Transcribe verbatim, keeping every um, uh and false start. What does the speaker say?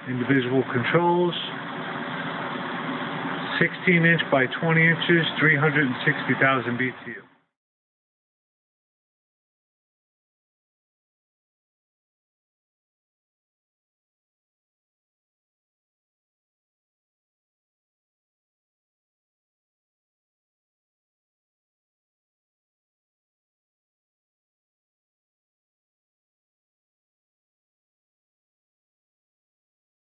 individual controls, sixteen inch by twenty inches, three hundred sixty thousand B T U.